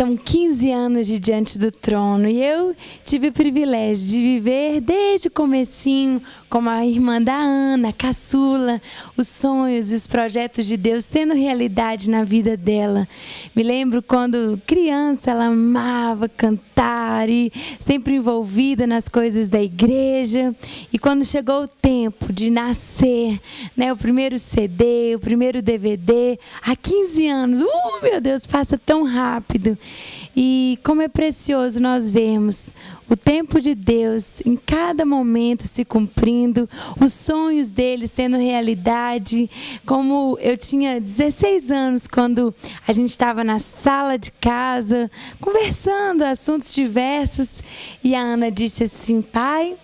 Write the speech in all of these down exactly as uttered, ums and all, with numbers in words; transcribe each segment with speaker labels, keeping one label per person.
Speaker 1: São quinze anos de Diante do Trono e eu tive o privilégio de viver desde o comecinho, como a irmã da Ana, a caçula, os sonhos e os projetos de Deus sendo realidade na vida dela. Me lembro quando criança ela amava cantar e sempre envolvida nas coisas da igreja. E quando chegou o tempo de nascer, né, o primeiro C D, o primeiro D V D, há quinze anos, uh, meu Deus, passa tão rápido. E como é precioso nós vermos o tempo de Deus em cada momento se cumprindo, os sonhos dele sendo realidade. Como eu tinha dezesseis anos quando a gente estava na sala de casa, conversando assuntos diversos, e a Ana disse assim: pai,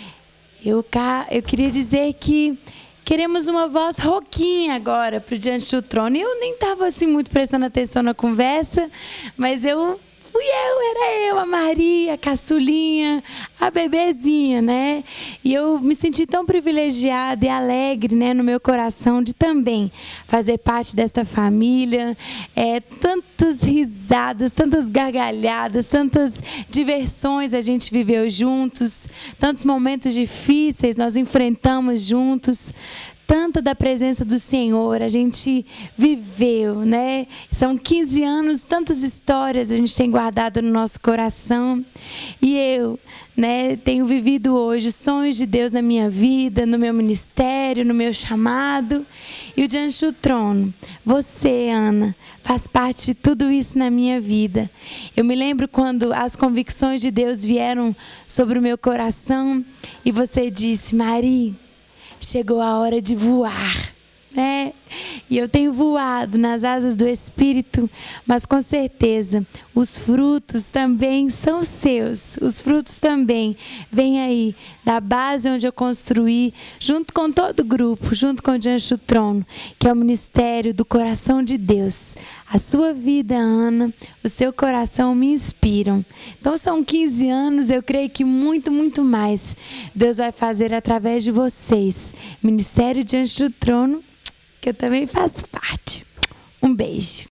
Speaker 1: eu, eu queria dizer que queremos uma voz rouquinha agora para o Diante do Trono. E eu nem estava assim muito prestando atenção na conversa, mas eu fui eu, era eu, a Maria, a caçulinha, a bebezinha, né? E eu me senti tão privilegiada e alegre, né, no meu coração de também fazer parte desta família. É, tantas risadas, tantas gargalhadas, tantas diversões a gente viveu juntos, tantos momentos difíceis nós enfrentamos juntos. Tanta da presença do Senhor a gente viveu, né? São quinze anos, tantas histórias a gente tem guardado no nosso coração. E eu, né, tenho vivido hoje sonhos de Deus na minha vida, no meu ministério, no meu chamado. E o Diante do Trono, você, Ana, faz parte de tudo isso na minha vida. Eu me lembro quando as convicções de Deus vieram sobre o meu coração e você disse: Maria, chegou a hora de voar, né? E eu tenho voado nas asas do Espírito, mas com certeza os frutos também são seus. Os frutos também vêm aí da base onde eu construí, junto com todo o grupo, junto com o Diante do Trono, que é o ministério do coração de Deus. A sua vida, Ana, o seu coração me inspiram. Então são quinze anos, eu creio que muito, muito mais Deus vai fazer através de vocês. Ministério Diante do Trono, que eu também faço parte. Um beijo.